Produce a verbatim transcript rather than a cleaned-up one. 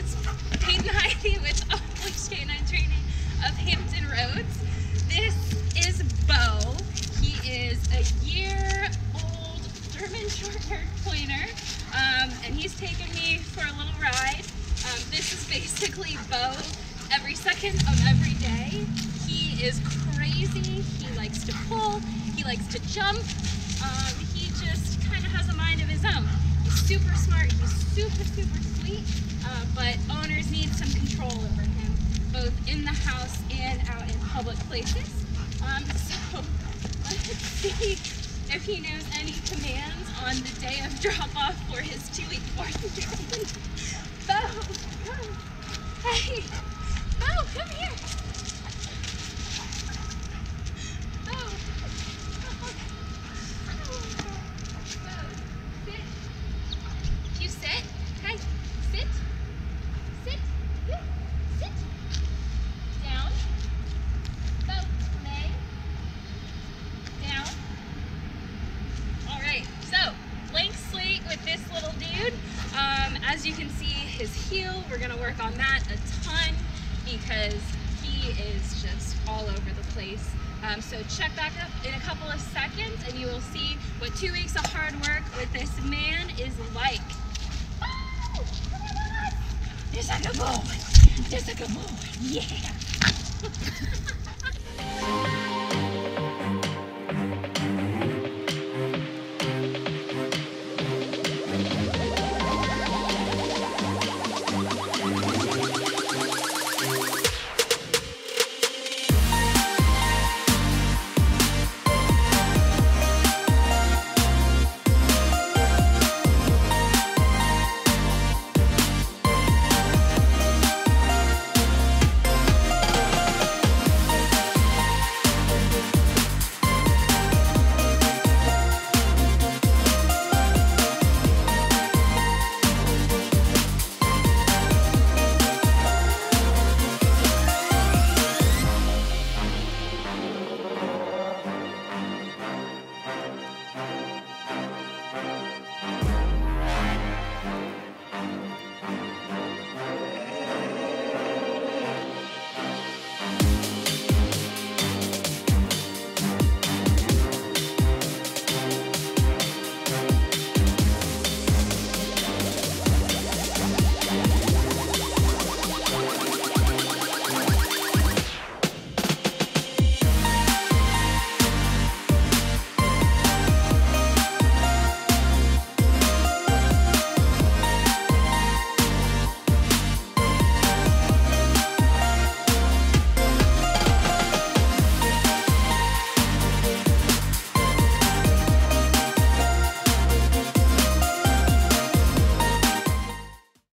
It's Peyton Heidi with Off Leash Canine Training of Hampton Roads. This is Bo. He is a year-old German Short-haired Pointer, um, and he's taken me for a little ride. Um, this is basically Bo every second of every day. He is crazy. He likes to pull. He likes to jump. Um, he just kind of has a mind of his own. He's super smart. He's super, super sweet. Uh, but owners need some control over him, both in the house and out in public places. Um, so let's see if he knows any commands on the day of drop-off for his two-week boarding. Bo, come. Hey, Bo, come here. Bo. Bo, sit. You sit. Hi. Sit. Sit. Good. Sit. Down. Bo, lay. Down. All right. So, blank slate with this little dude. Um, as you can see, his heel, we're gonna work on that a ton because he is just all over the place. Um, so check back up in a couple of seconds and you will see what two weeks of hard work with this man is like. Oh, come on, just like a boy, just like a boy, yeah.